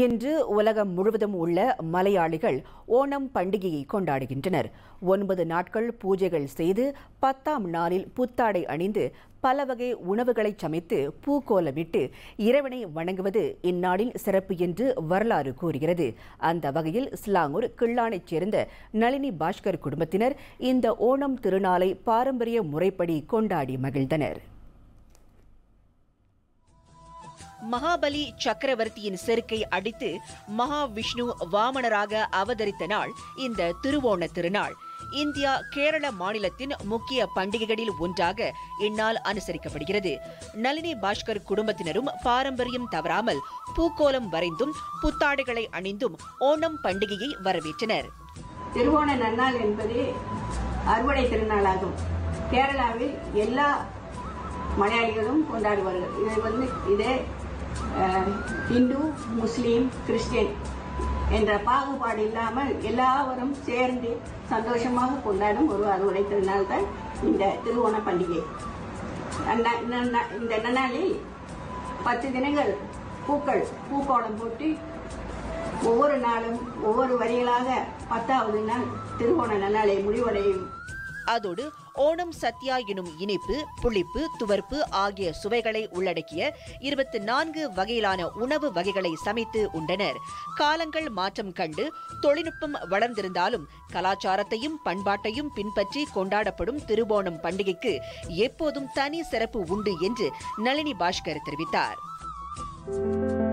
இன்று உலகம் முழுவதும் உள்ள மலையாளிகள் ஓணம் பண்டிகையை கொண்டாடுகின்றனர். 9 நாட்கள் பூஜைகள் செய்து 10ஆம் நாளில் புத்தாடை அணிந்து பல வகை உணவுகளை சமைத்து பூக்கோலமிட்டு இறைவனை வணங்குவது இந்நாளின் சிறப்பு என்று வரலாறு கூறுகிறது. அந்த வகையில் ஸ்லாங்கூர் கிள்ளானைச் சேர்ந்த நளினி பாஸ்கர் குடும்பத்தினர் இந்த ஓணம் திருநாளை பாரம்பரிய முறைப்படி கொண்டாடி மகிழ்ந்தனர். மகாபலி சக்கரவர்த்தியின் செருக்கை அடித்து மகாவிஷ்ணு வாமனராக அவதரித்த நாள் இந்த திருவோண திருநாள். இந்தியா கேரள மாநிலத்தின் முக்கிய பண்டிகைகளில் ஒன்றாக இந்நாள் அனுசரிக்கப்படுகிறது. நளினி பாஸ்கர் குடும்பத்தினரும் பாரம்பரியம் தவறாமல் பூக்கோலம் வரைந்தும் புத்தாடைகளை அணிந்தும் ஓணம் பண்டிகையை வரவேற்றனர். திருவோண நன்னாள் என்பது அறுவடை திருநாளாகும். கேரளாவில் எல்லா மலையாளிகளும் கொண்டாடுவார்கள். இதே இந்து, முஸ்லீம், கிறிஸ்டியன் என்ற பாகுபாடு இல்லாமல் எல்லாரும் சேர்ந்து சந்தோஷமாக கொண்டாடும் ஒரு அறுவடை திருநாள் தான் இந்த திருவோண பண்டிகை. இந்த நன்னாளில் 10 தினங்கள் பூக்கோளம் போட்டு ஒவ்வொரு நாளும் ஒவ்வொரு வரிகளாக 10ஆவது நாள் திருவோண நன்னாளை முடிவடையும். அதோடு ஓணம் சத்யா எனும் இனிப்பு, புளிப்பு, துவர்ப்பு ஆகிய சுவைகளை உள்ளடக்கிய 24 வகையிலான உணவு வகைகளை சமைத்து உண்டனர். காலங்கள் மாற்றம் கண்டு தொழில்நுட்பம் வளர்ந்திருந்தாலும் கலாச்சாரத்தையும் பண்பாட்டையும் பின்பற்றி கொண்டாடப்படும் திருவோணம் பண்டிகைக்கு எப்போதும் தனி சிறப்பு உண்டு என்று நளினி பாஸ்கர் தெரிவித்தார்.